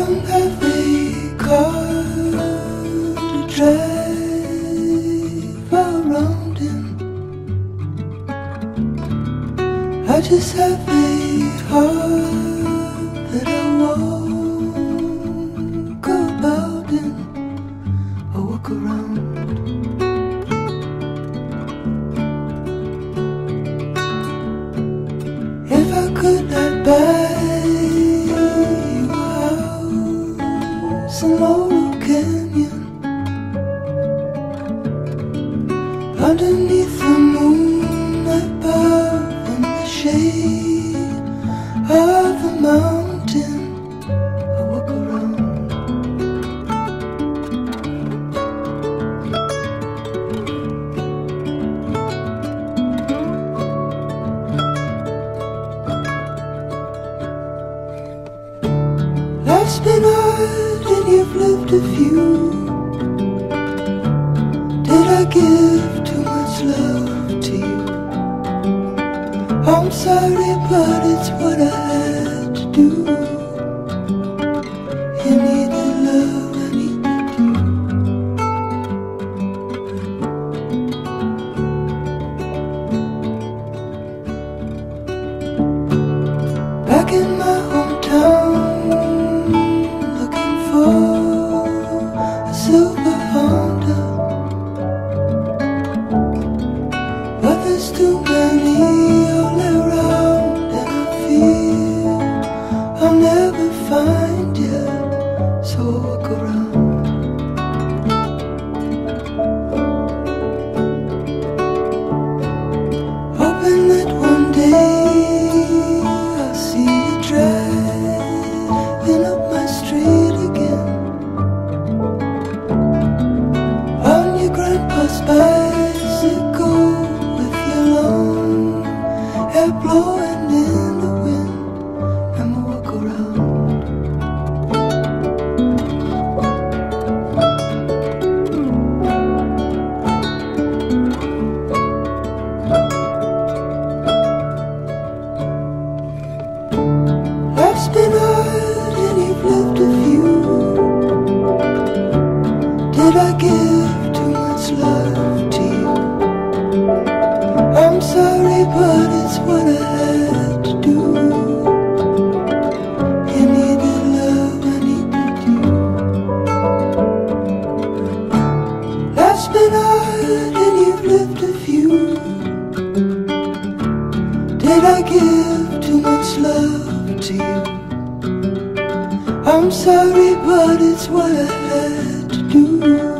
don't have a car to drive around in. I just have a heart that I walk about in, I walk around. If I could not buy you a house in Laurel Canyon, underneath the moon above, in the shade of the mountain, I walk around. Life's been hard and you've lived a few. Did I give too much love to you? I'm sorry, but it's what I had to do. You needed love, I needed you. Back in my hometown, looking for a silver Honda, but there's too many all around, and I fear I'll never find you, so I walk around. Hoping that one day I'll see you driving up my street again, on your grandpa's bicycle, with your long hair blowing in the wind, and we'll walk around. Life's been hard and you've lived a few. Did I give too much love to you? I'm sorry, but it's what I had to do. You needed love, I needed you. Life's been hard and you've lived a few. Did I give too much love to you? I'm sorry, but it's what I had to do.